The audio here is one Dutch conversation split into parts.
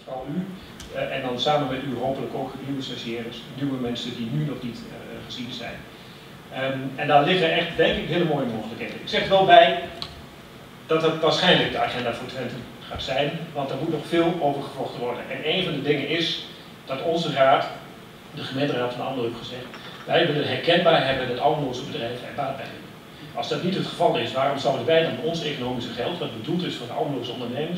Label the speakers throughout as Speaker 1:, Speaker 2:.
Speaker 1: vooral u. En dan samen met u hopelijk ook nieuwe stagiaires, nieuwe mensen die nu nog niet gezien zijn. En daar liggen echt, denk ik, hele mooie mogelijkheden. Ik zeg er wel bij dat het waarschijnlijk de agenda voor Twente gaat zijn, want er moet nog veel over gevlochten worden. En een van de dingen is dat onze raad, de gemeenteraad van Almelo heeft gezegd, wij willen herkenbaar hebben dat Almeloze bedrijven er baat bij hebben. Als dat niet het geval is, waarom zouden wij dan ons economische geld, wat bedoeld is voor de Almeloze ondernemers,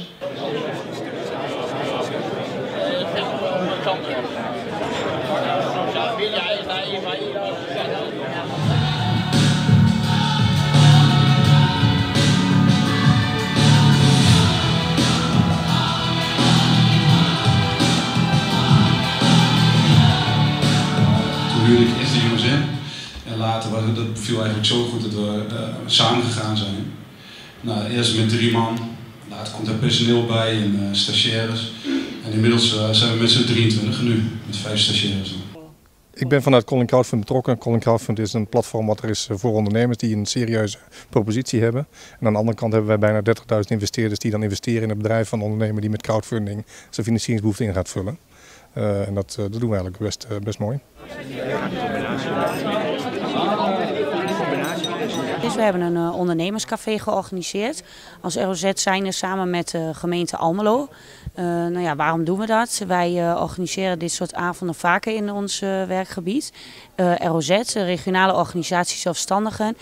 Speaker 2: Toen huurde ik eerst de jongens in en later, dat viel eigenlijk zo goed dat we samen gegaan zijn. Nou, eerst met 3 man, later komt er personeel bij en stagiaires. En inmiddels zijn we met z'n 23 nu, met 5 stagiaires.
Speaker 3: Ik ben vanuit Calling Crowdfund betrokken. Calling Crowdfund is een platform wat er is voor ondernemers die een serieuze propositie hebben. En aan de andere kant hebben wij bijna 30.000 investeerders die dan investeren in het bedrijf van een ondernemer die met crowdfunding zijn financieringsbehoefte in gaat vullen. En dat doen we eigenlijk best mooi.
Speaker 4: Dus we hebben een ondernemerscafé georganiseerd als ROZ zijnde samen met de gemeente Almelo. Nou ja, waarom doen we dat? Wij organiseren dit soort avonden vaker in ons werkgebied. ROZ, regionale organisatie zelfstandigen.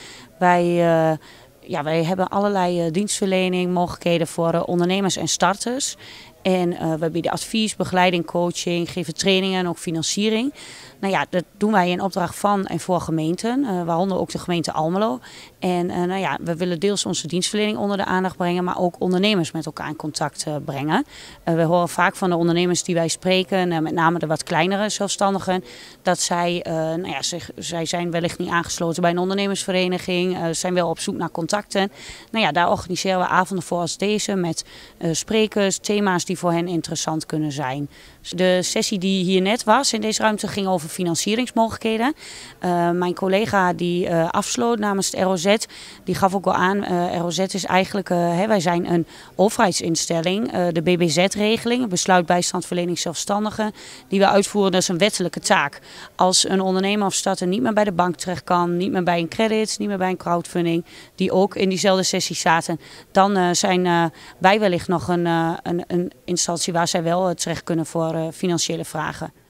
Speaker 4: Wij hebben allerlei dienstverlening, mogelijkheden voor ondernemers en starters. En we bieden advies, begeleiding, coaching, geven trainingen en ook financiering. Nou ja, dat doen wij in opdracht van en voor gemeenten, waaronder ook de gemeente Almelo. En we willen deels onze dienstverlening onder de aandacht brengen, maar ook ondernemers met elkaar in contact brengen. We horen vaak van de ondernemers die wij spreken, met name de wat kleinere zelfstandigen, dat zij zijn wellicht niet aangesloten bij een ondernemersvereniging, zijn wel op zoek naar contacten. Nou ja, daar organiseren we avonden voor als deze met sprekers, thema's die voor hen interessant kunnen zijn. De sessie die hier net was in deze ruimte ging over financieringsmogelijkheden. Mijn collega die afsloot namens het ROZ, die gaf ook wel aan, ROZ is eigenlijk, wij zijn een overheidsinstelling. De BBZ-regeling, besluitbijstandverlening zelfstandigen, die we uitvoeren, dat is een wettelijke taak. Als een ondernemer of starter niet meer bij de bank terecht kan, niet meer bij een credit, niet meer bij een crowdfunding, die ook in diezelfde sessie zaten, dan zijn wij wellicht nog een instantie waar zij wel terecht kunnen voor financiële vragen.